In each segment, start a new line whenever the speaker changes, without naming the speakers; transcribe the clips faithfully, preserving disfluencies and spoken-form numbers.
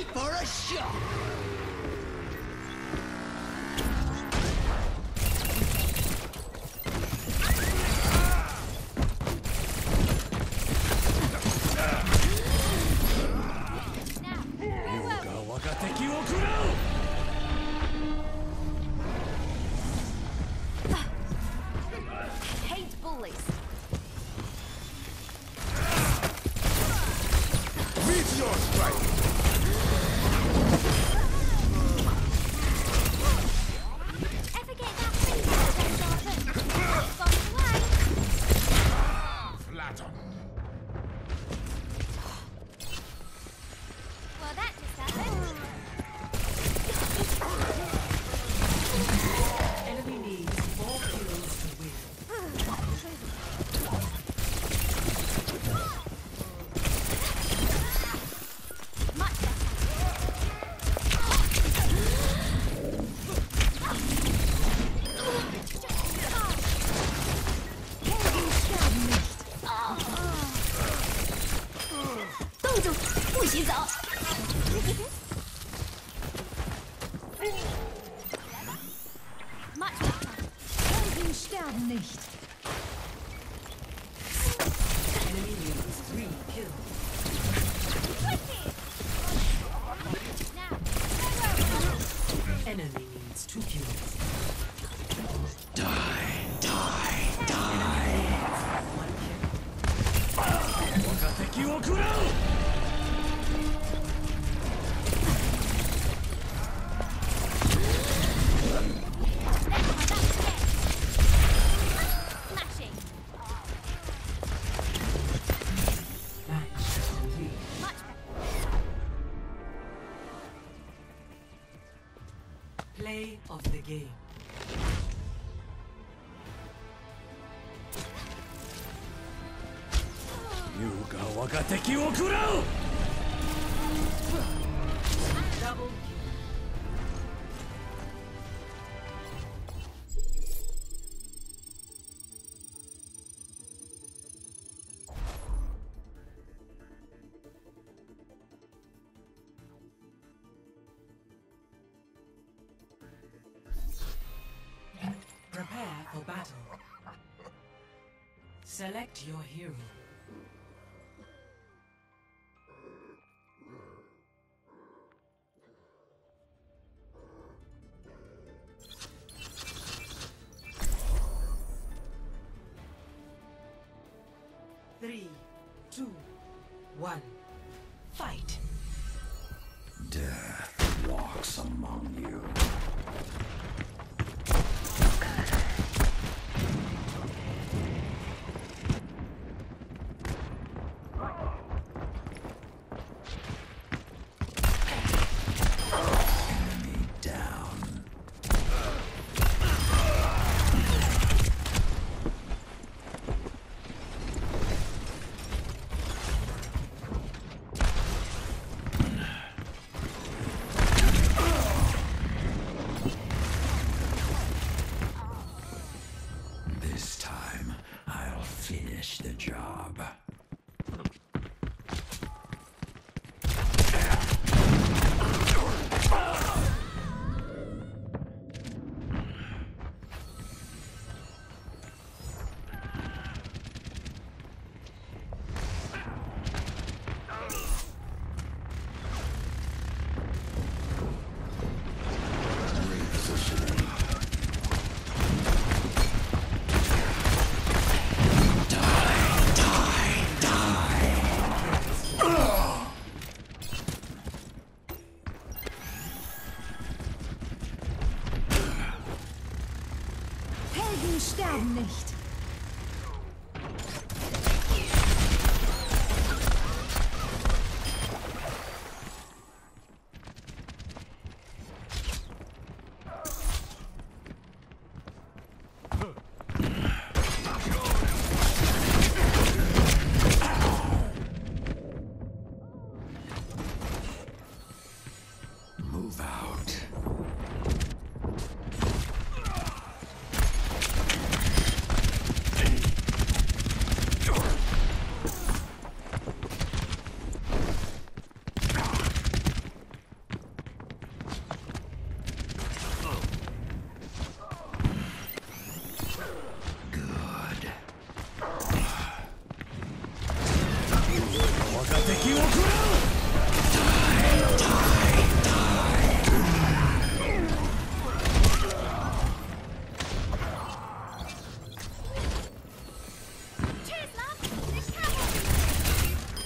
for a shot!
Hate bullies.
Meteor strike!
Ever get that feedback, Jonathan? Gone away.
Flatter.
Well, that just happened.
Enemy needs four kills to win.
Much better.
Helden sterben nicht.
冻住，不许走。 Much better.
Helden sterben nicht.
Enemy needs three kills.
Now,
Enemy needs two kills.
Die, die, die.
One kill.
若敵を食らう
smashing.
Match complete.
Much better.
Play of the game.
優が若敵を食らう
Double kill. Prepare for battle. Select your hero. Three, two, one, fight!
Death walks among you. Enemy down. This time, I'll finish the job. Repositioning.
Helden sterben nicht.
Move out.
Cheers, love. The cavalry.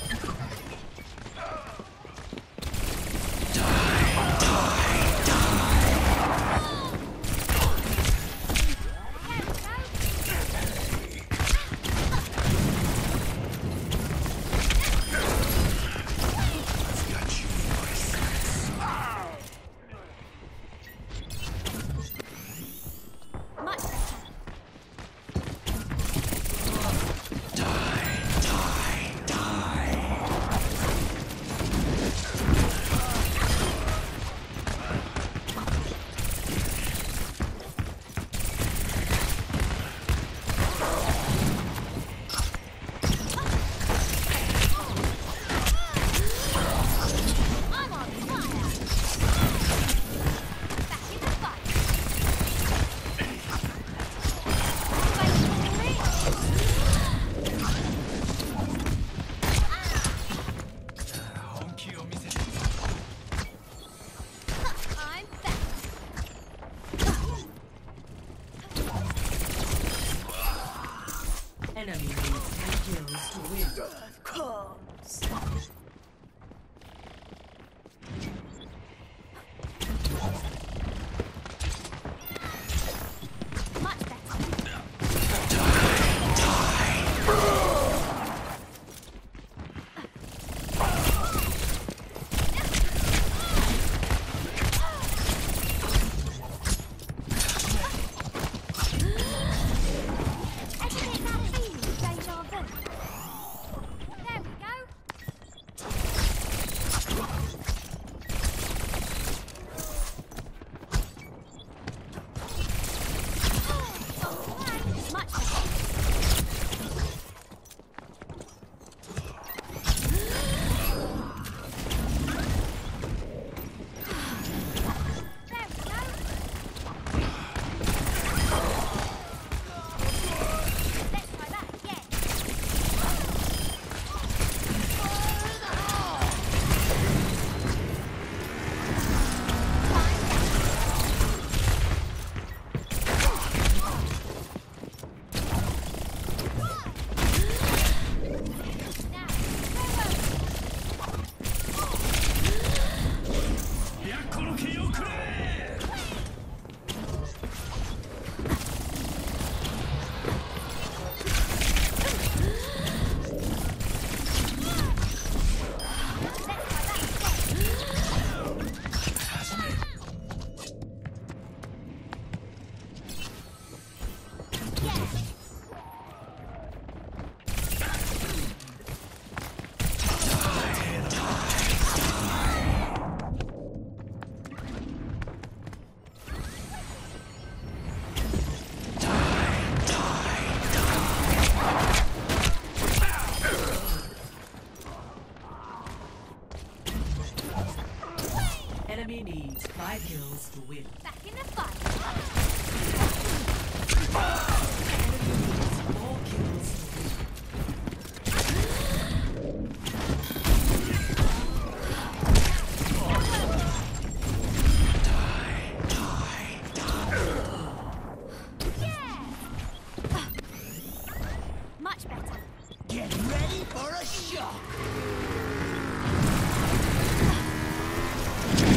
Much better. I'm on fire. Back in the fight. Wait for me. I'm back.
Enemy needs ten kills to win.
Much better. Educate that feeling, deja vu. There we go. Much better. There we go. Let's try that again. Now, let's try that again. Yeah.
Enemy needs five kills to win.
Back in the fight.
Four kills to win.
Yeah. Much better.
Get ready for a shock!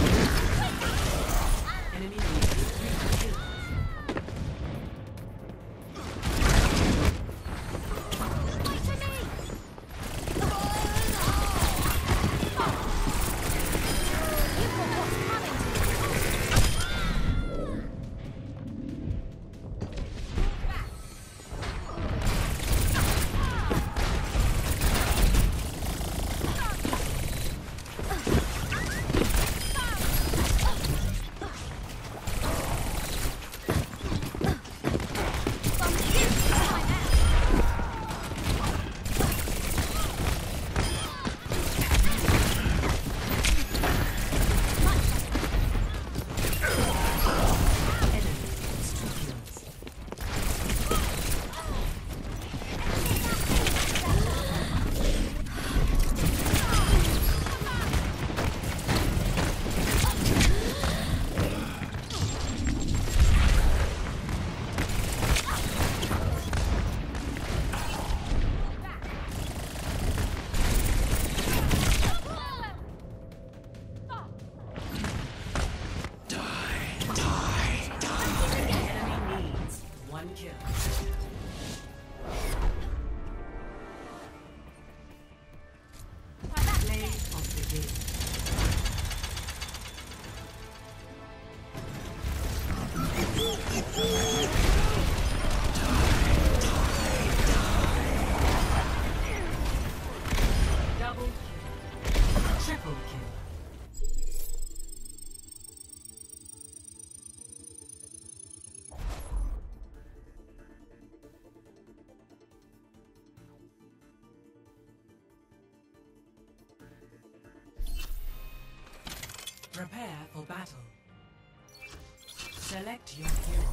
Enemy needs three kills. begin. Double kill. Triple kill. Prepare for battle. Select your hero.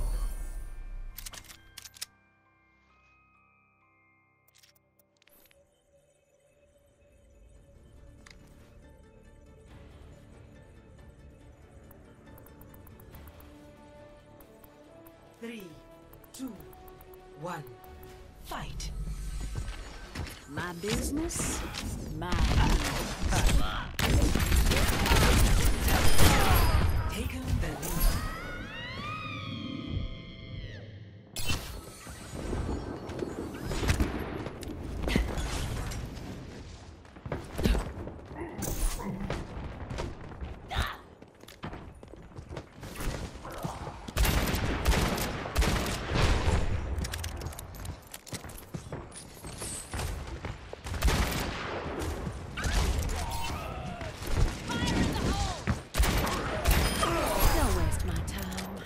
Three, two, one, fight.
My business, mine.
Taken the lead.
Don't waste my time.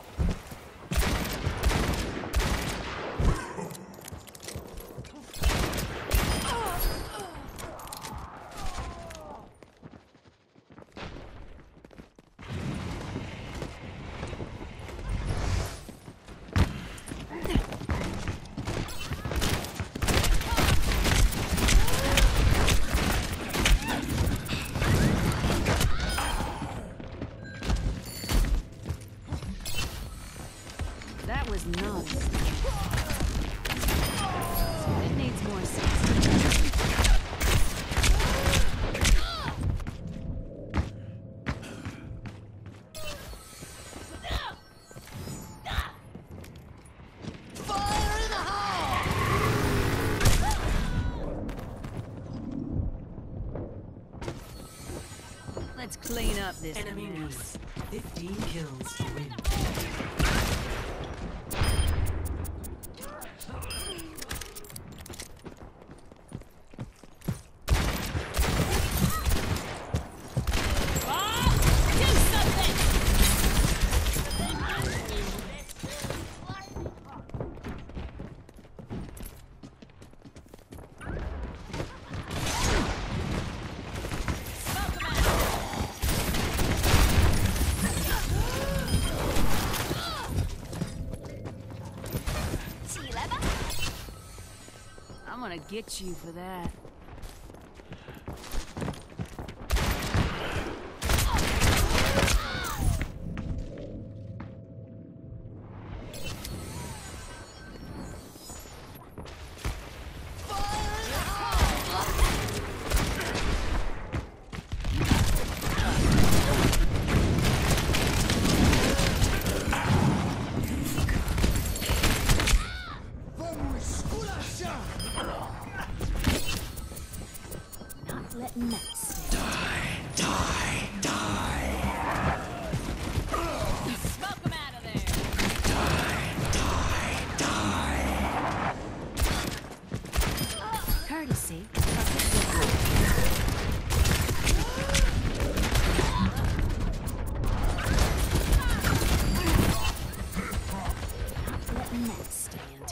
That was not. It needs more seasoning. Let's clean up this
Enemy
mess.
needs fifteen kills to win.
I'm gonna get you for that. Not letting that stand.
Die, die.
Smoke him out of there. Courtesy. Not letting that stand.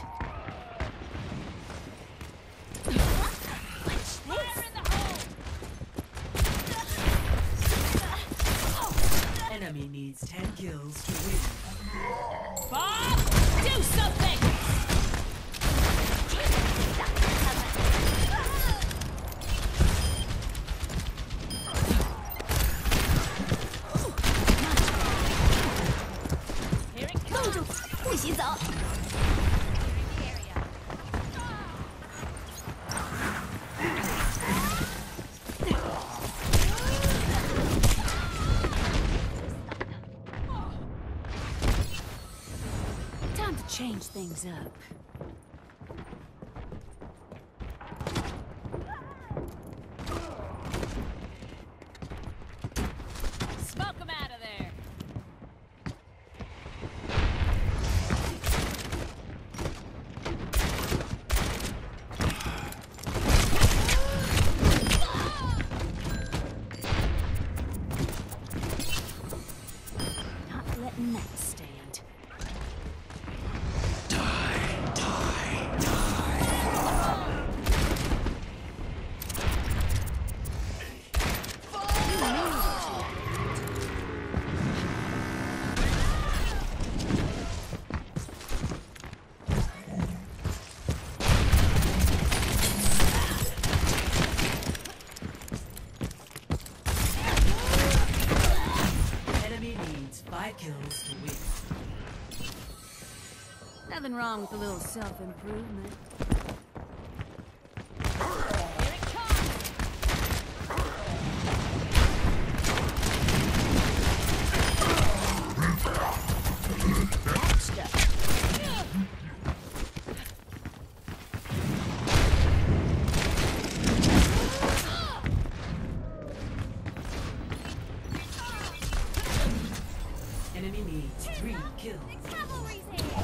Enemy needs ten kills to win.
Bob, do something!
Here it comes.
不洗澡。 Time to change things up. Nothing wrong with a little self-improvement.
Here it comes!
Enemy needs three kills.
The cavalry's here!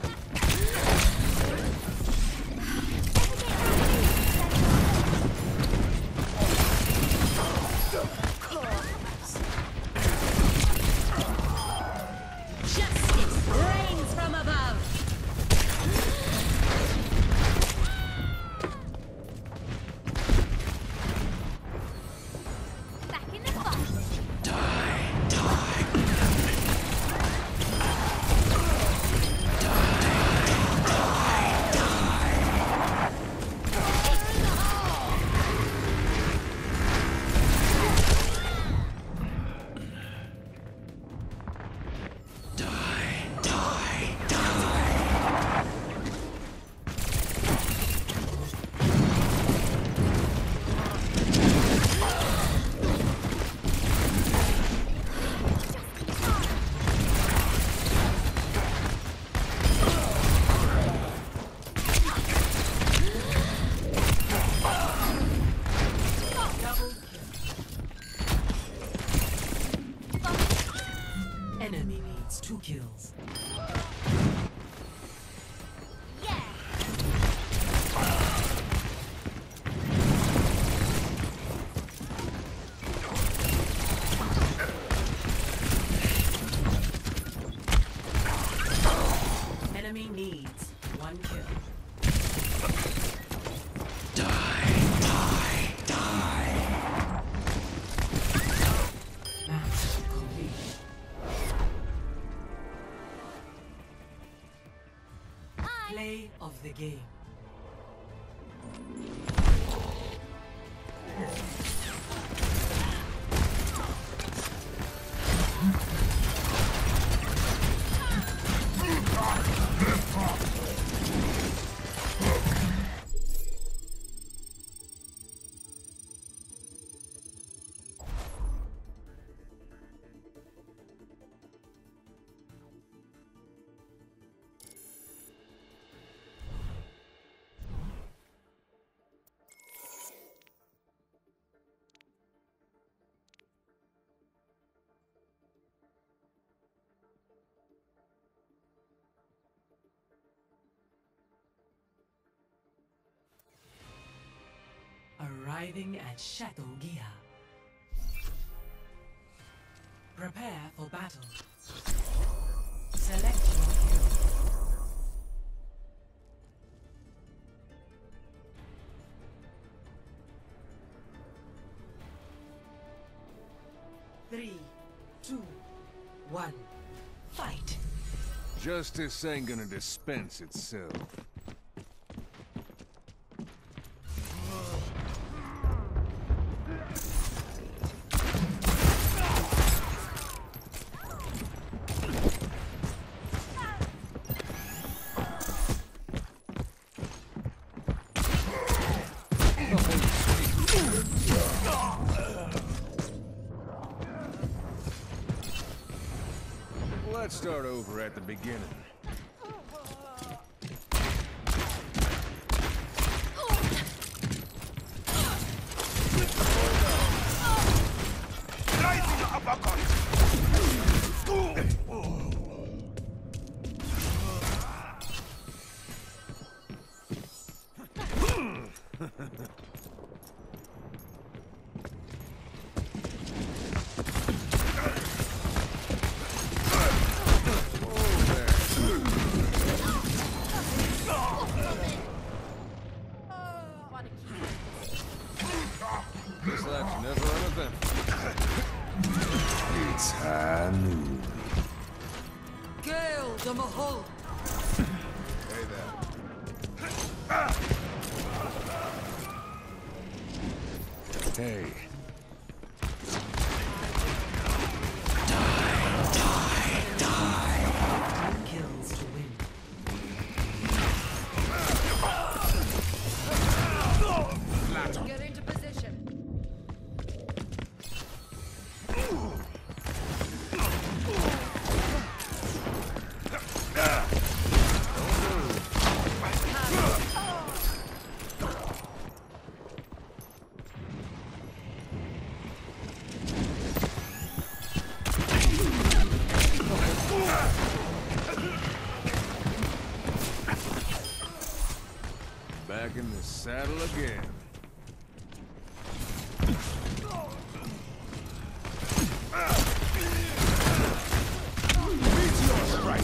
Justice reigns from above!
Back in the fight!
Die, die.
Enemy needs two kills.
Yeah!
Enemy needs one kill.
Die, die, die.
Match complete.
I...
Play of the game. Arriving at Chateau Gia. Prepare for battle. Select your hero. Three, two, one, fight!
Justice ain't gonna dispense itself. Let's start over at the beginning. This life's never uneventful.
It's high noon.
Gale the Mahal!
Hey there. Hey.
Kills to win.
back in the saddle again. Meteor strike!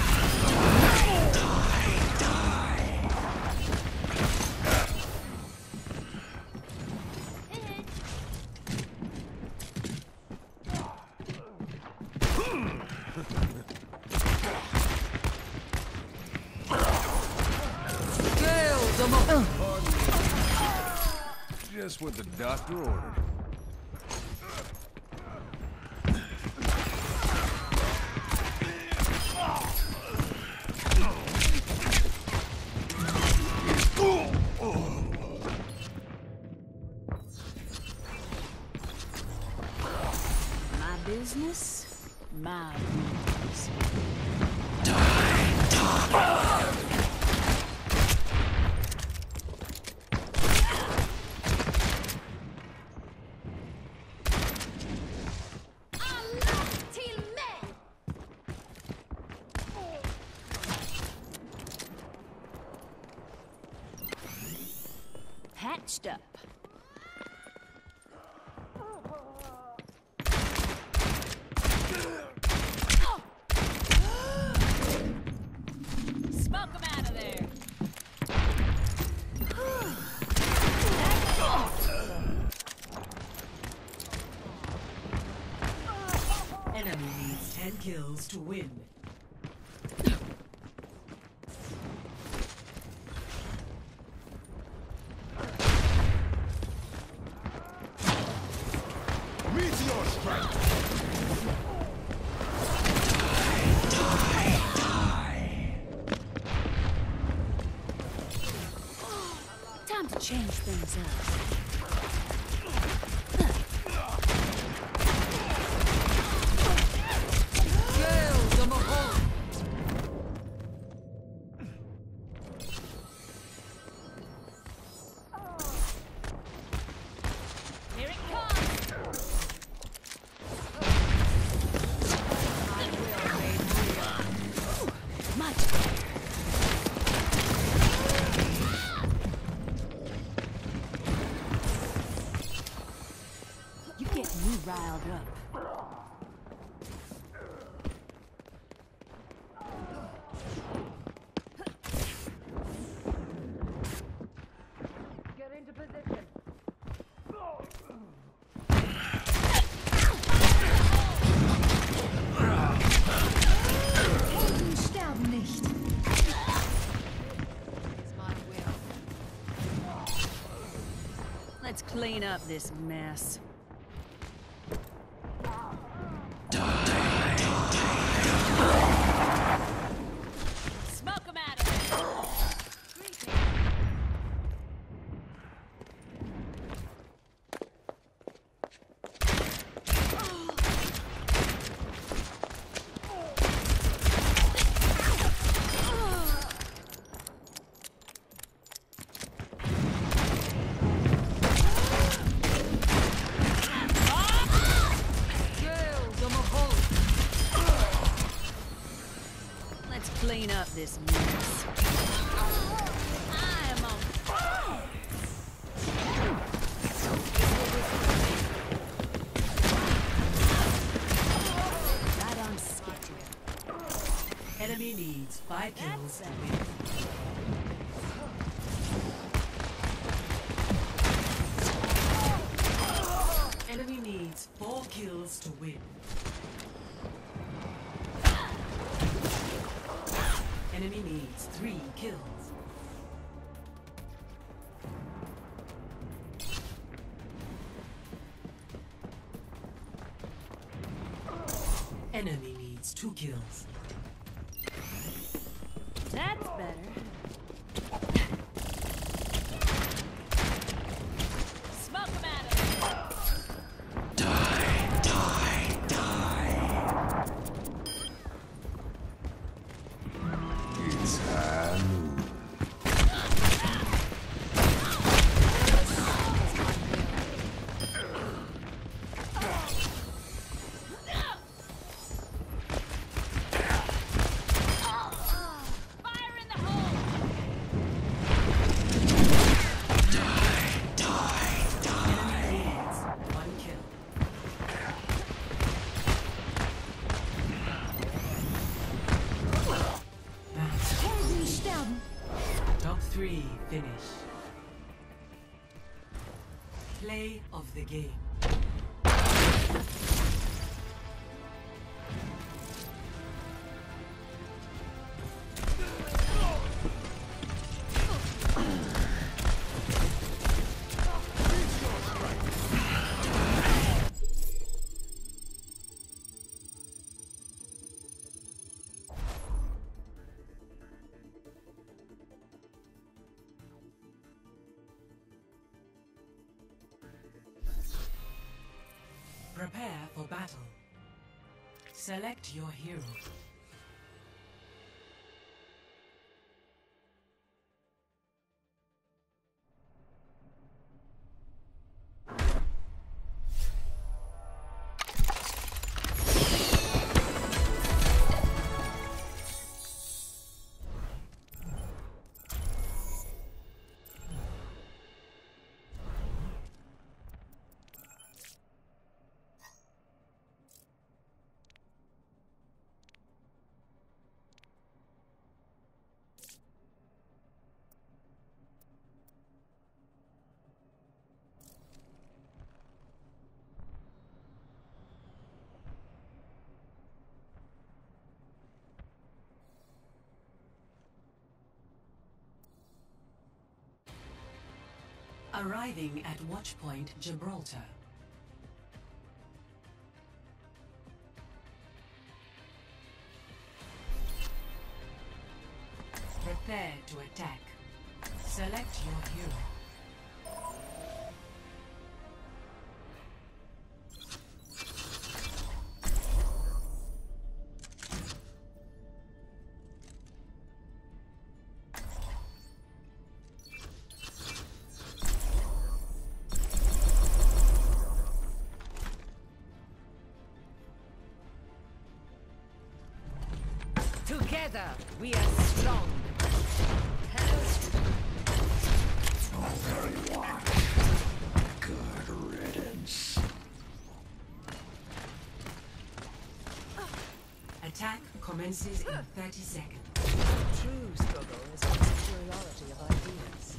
Just what the doctor ordered.
My business, my rules.
Alla till mig!
Patched up. Smoke 'em out of there.
Enemy needs ten kills to win.
Meteor strike!
Time to change things up.
Here it comes!
Much better. You get me riled up.
Get into position.
Sterben nicht. Let's clean up this mess. Smoke 'em out of there. Let's clean up this mess. I am on fire. Right on schedule.
Enemy needs five kills to win. Enemy needs four kills to win. Enemy needs three kills. Enemy needs two kills.
That's better. Smoke 'em out of there.
Die, die, die.
It's high noon.
Fire in the hole!
finish. Play of the game. Prepare for battle. Select your hero. Arriving at Watchpoint Gibraltar. Prepare to attack. Select your hero.
Together, we are strong.
Oh, very well. Good riddance.
Attack commences in thirty seconds.
True struggle is for superiority of ideas.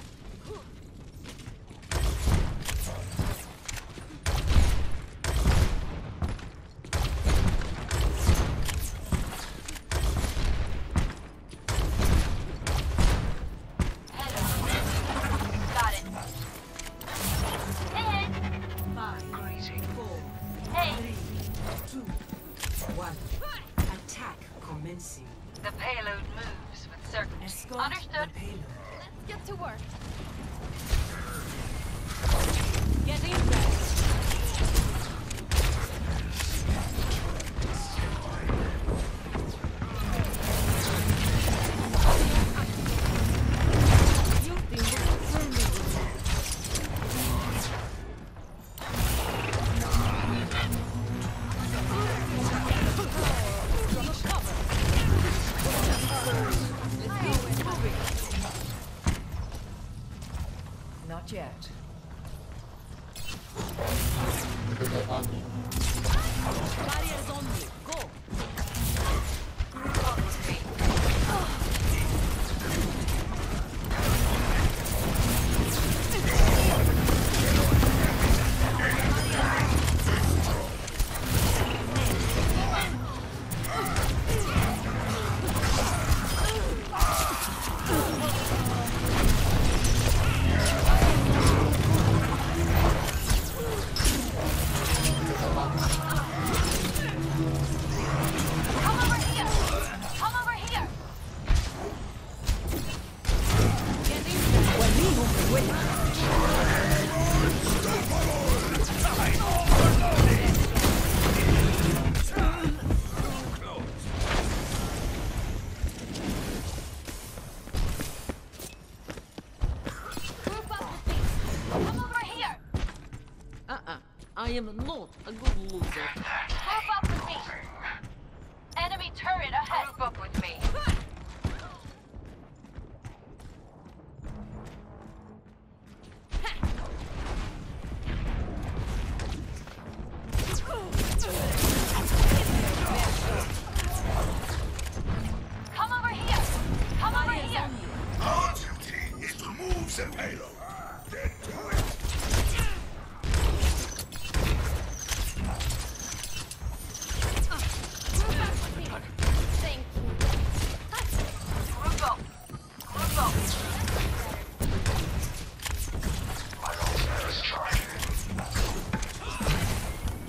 The payload moves with certainty.
Escort
Understood.
the payload.
Let's get to work. Getting ready. Not yet. Barriers on you. Go. I am not a good loser.
Group up with me. Enemy turret ahead. Group up with me. Come over here. Come over here.
Our duty is to move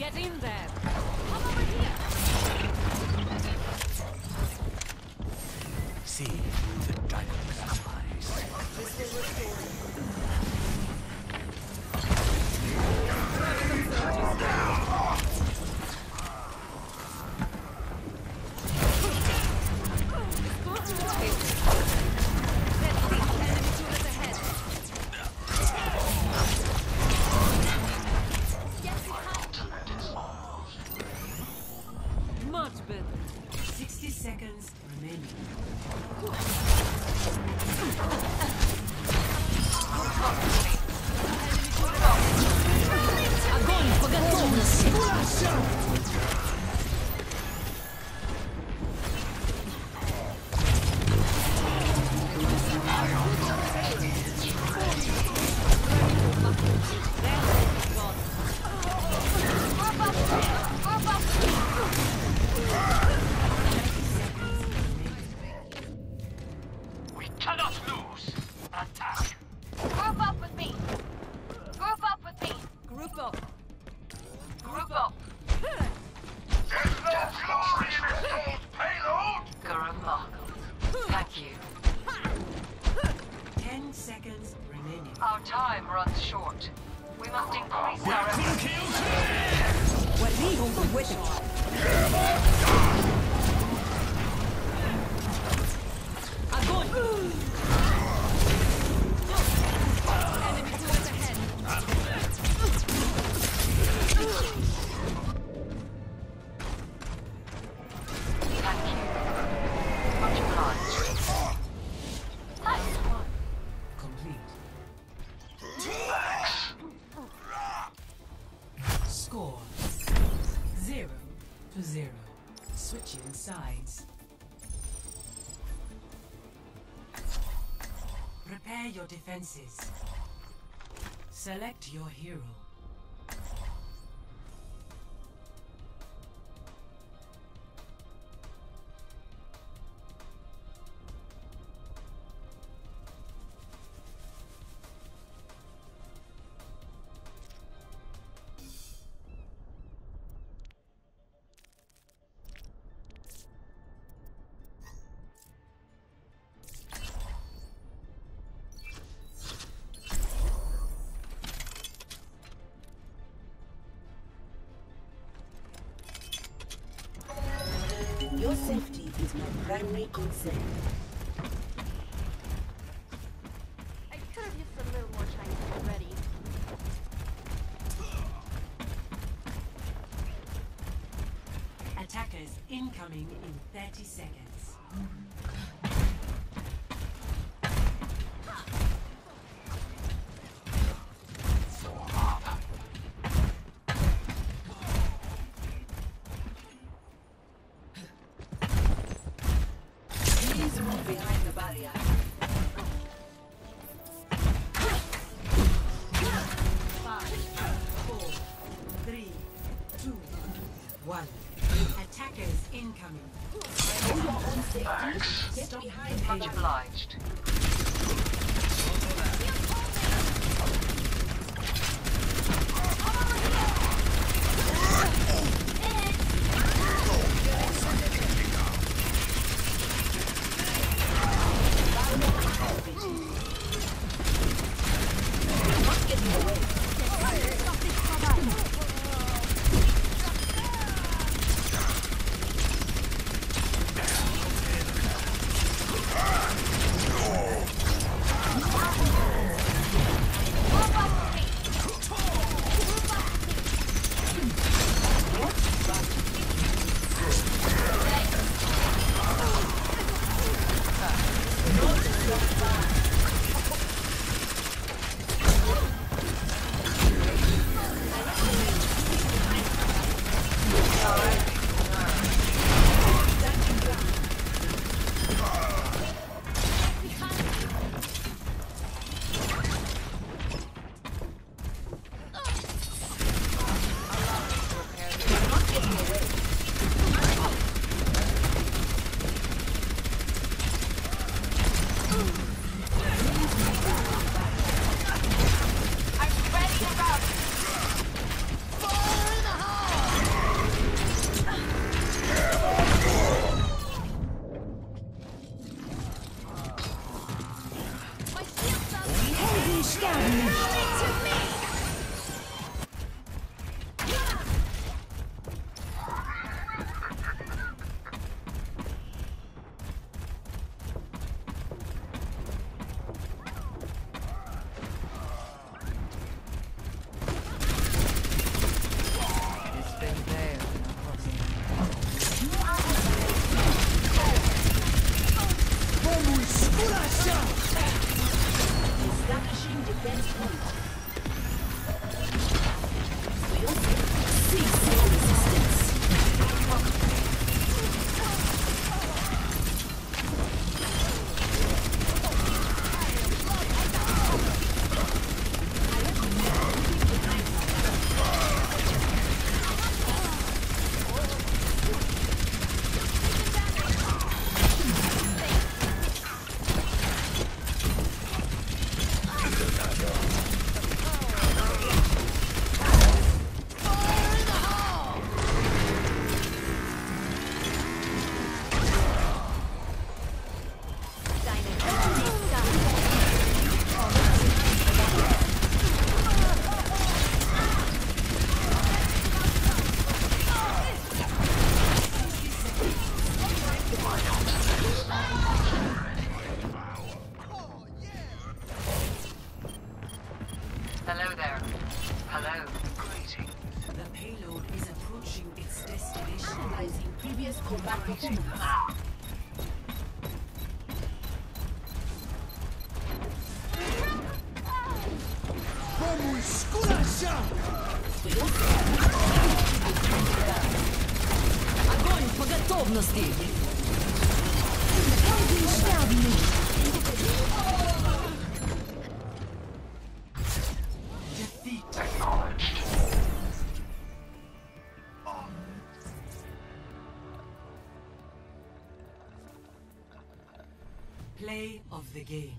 Get in there.
Come over here.
See through the dragon's eyes.
Much better.
sixty seconds remaining.
Огонь по готовности.
We cannot lose. Attack.
Group up with me. Group up with me.
Group up.
Group up.
There's no glory in this old payload.
Garamba. Thank you.
Ten seconds remaining.
Our time runs short. We must increase our efforts.
وريهم قوتك. Огонь. Enemy turret ahead.
Thank you. Much obliged. Nice.
Complete. Score zero to zero. Switching sides. Prepare your defenses. Select your hero.
Your safety is my primary concern.
I could have used a little more Chinese already.
Attackers incoming in thirty seconds.
Please move behind the barrier.
Five, four, three, two, one. Attackers incoming.
For your own safety, get behind the
Much
barrier.
obliged.
Not getting away. previous combat performance.
Огонь по готовности!
Play of the game.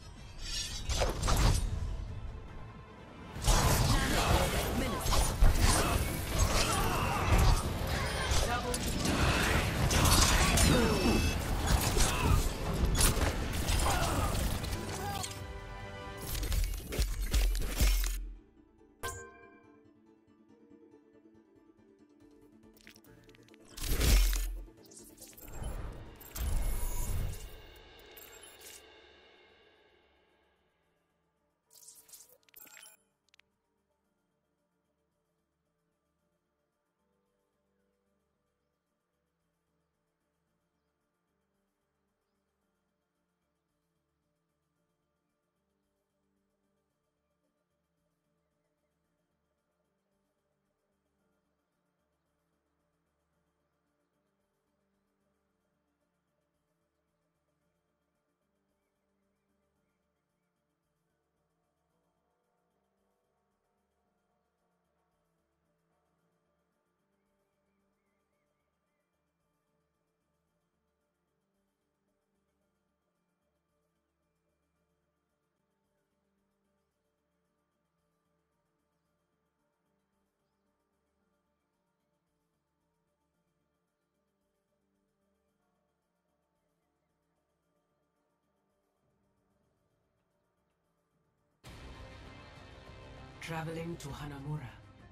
Traveling to Hanamura.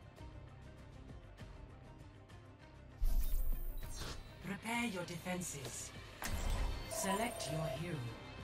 Prepare your defenses. Select your hero.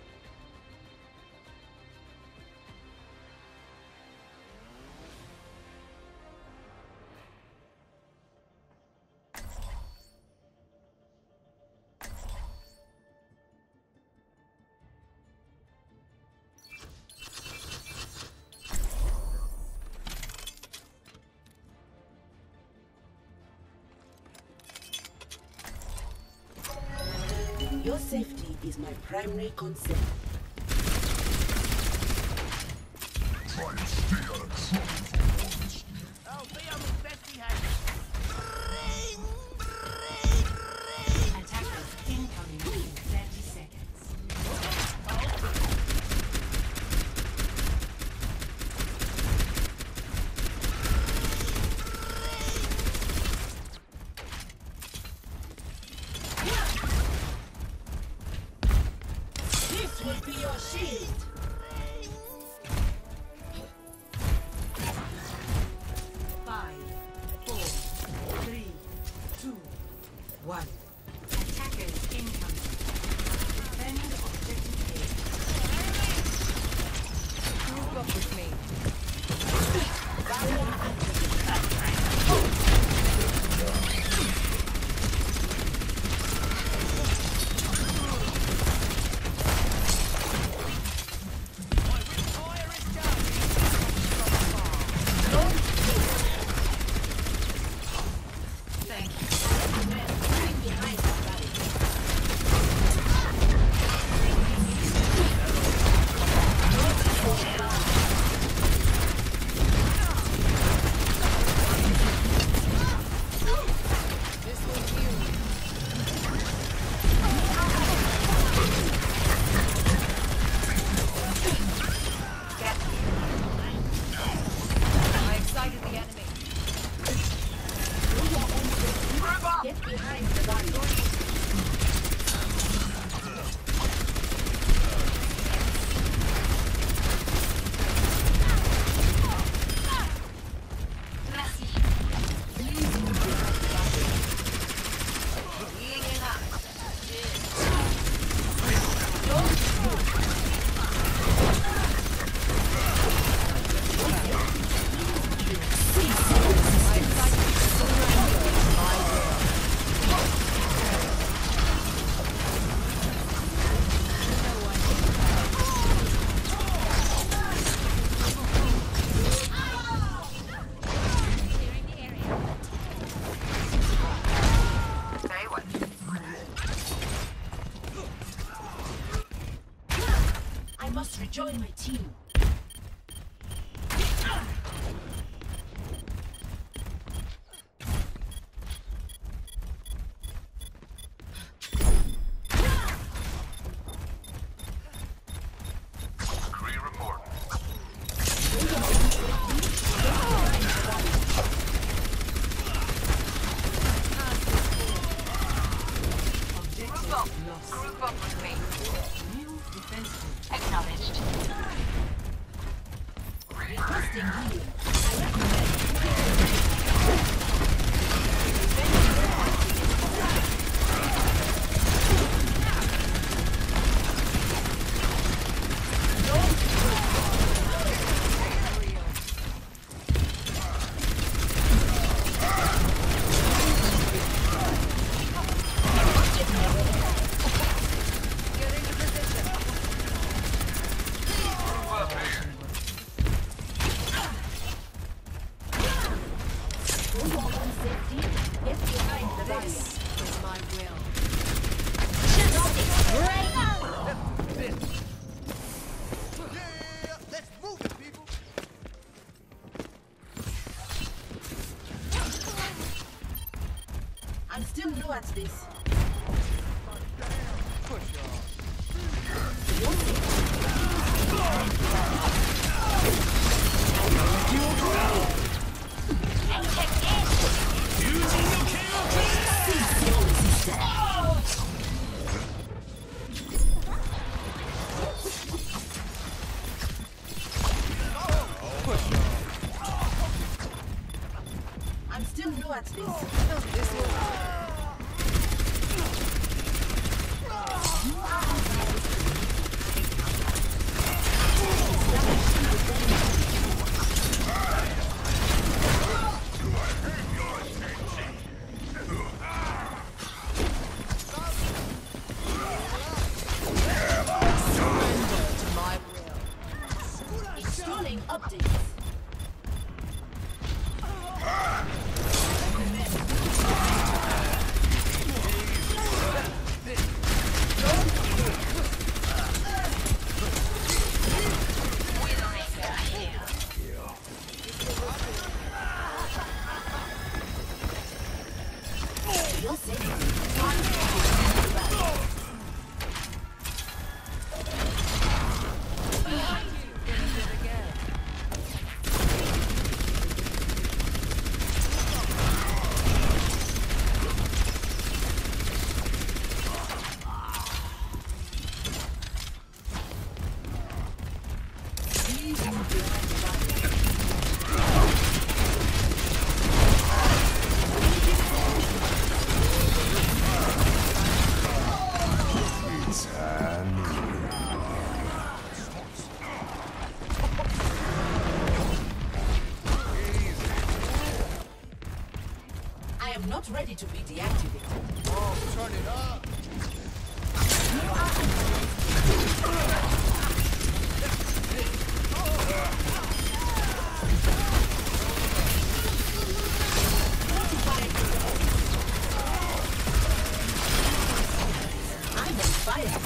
Your safety is my primary concern.
Attackers incoming in thirty seconds.
This will be your shield.
Five, four, three, two, one. Attackers incoming. Defend objective A.
Group up with me.
Thank you. Join my team.
Cree report.
Group up. Group up with me.
New defense.
Acknowledged.
Requesting healing. I recommend. I'm still new at this. I'm still new at this. Installing updates. Your safety. I am not ready to be deactivated.
Oh, turn it up.
I'm on fire.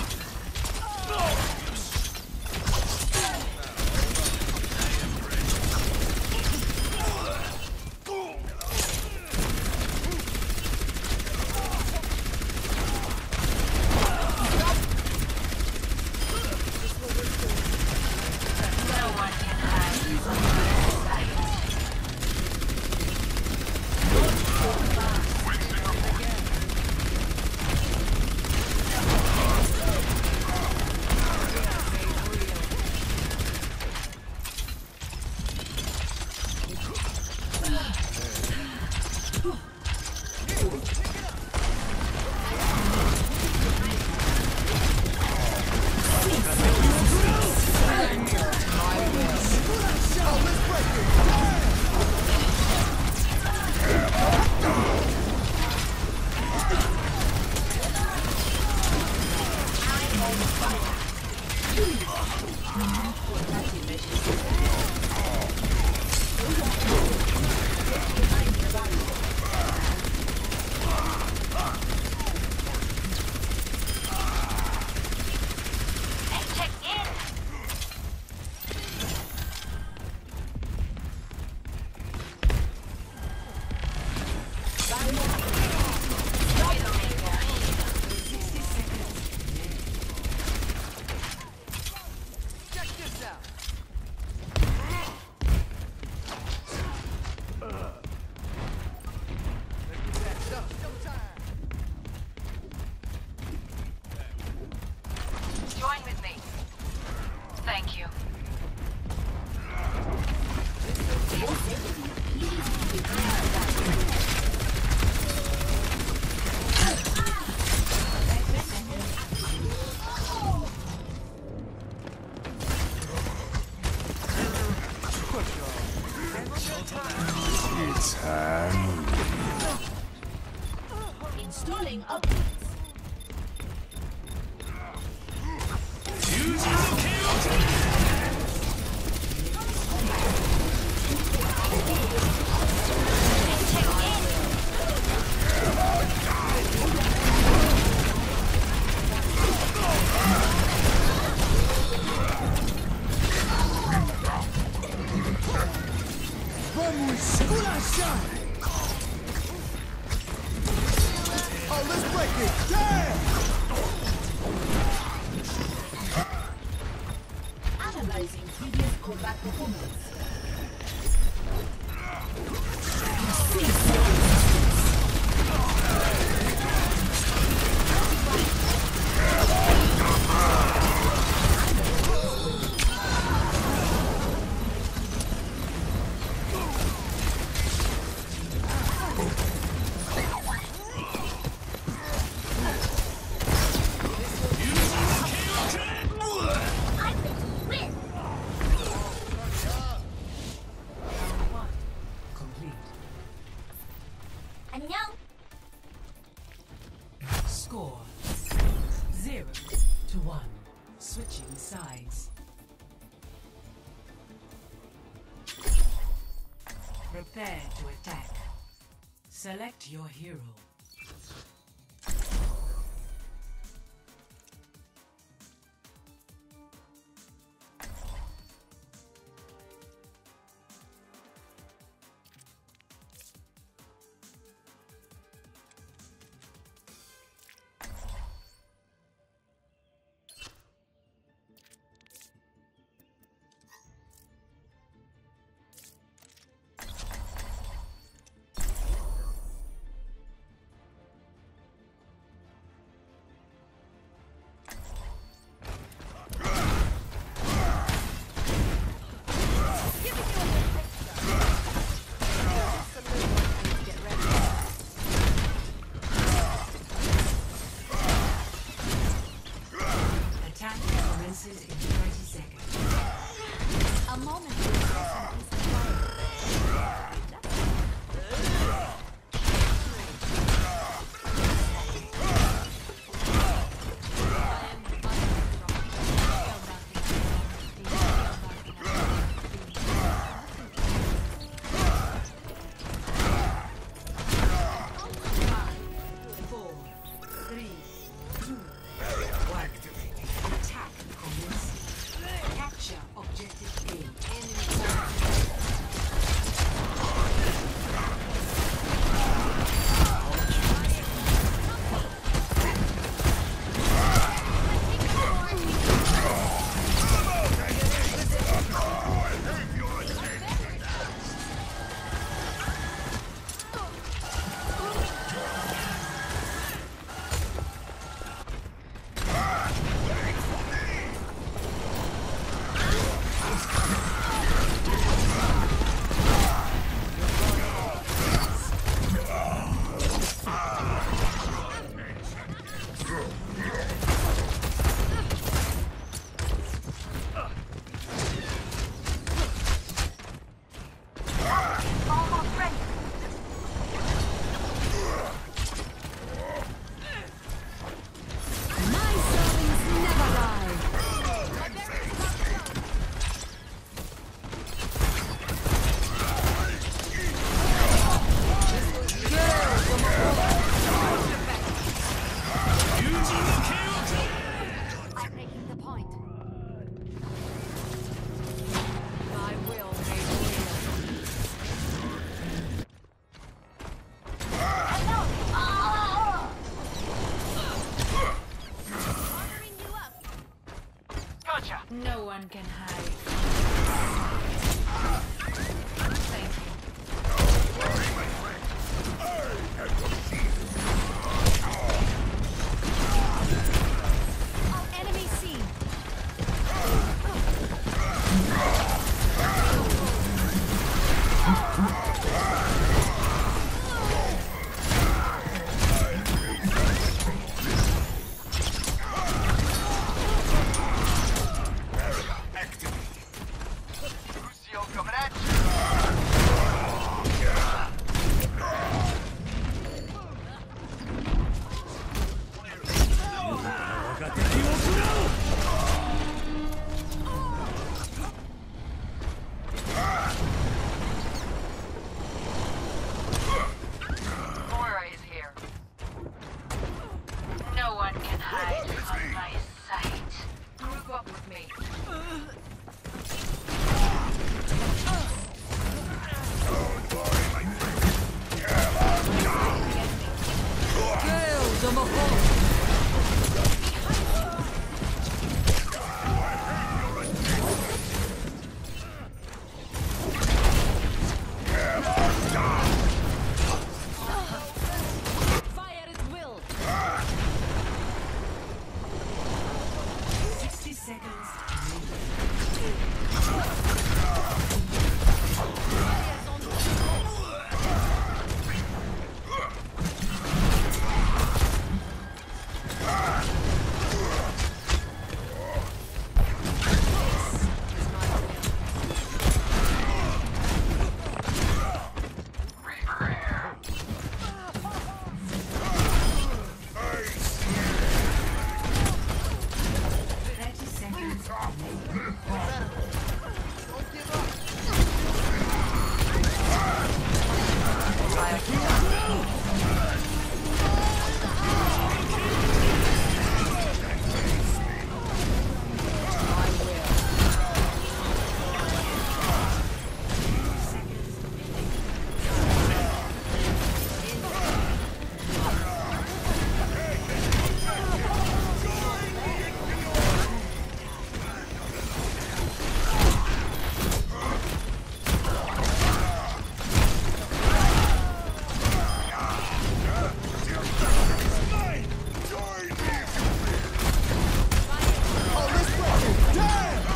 Moving upwards.
Vamos esculachar! Oh, let's break it! Yeah!
Analyzing previous combat performance.
Score zero to one. Switching sides. Prepare to attack. Select your hero. Attack commences in twenty seconds.
A moment to refresh and peace and quiet.
Four, three, two, one. Attack commences. Capture objective A.
Almost ready.
My servants never lie. I'm making the point. My will made real. Ordering you up.
Gotcha.
No one can hide. Thank you. Oh, enemy seen.
Activate.
Fire at will.
sixty seconds. thirty seconds.
Oh, let's play it. Damn!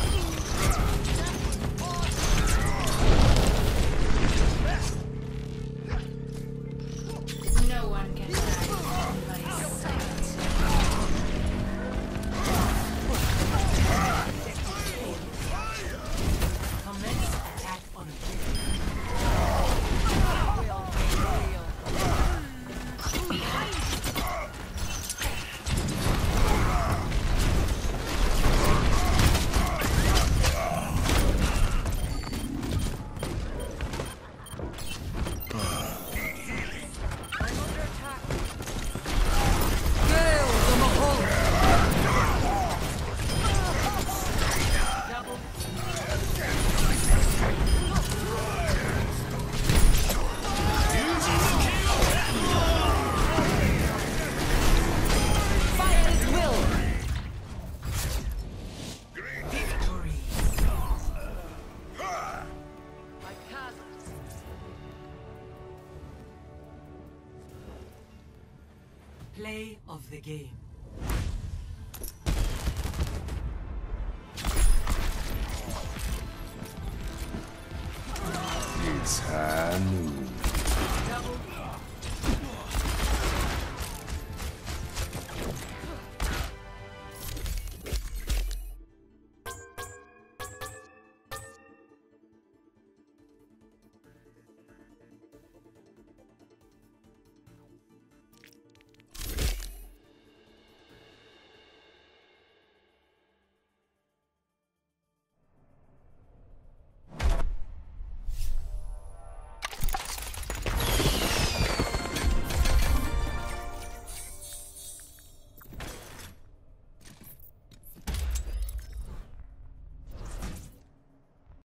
No one can hide my sight.
Commence attack on objective.
Fire at will.
Victory. Play of the game.
It's high noon.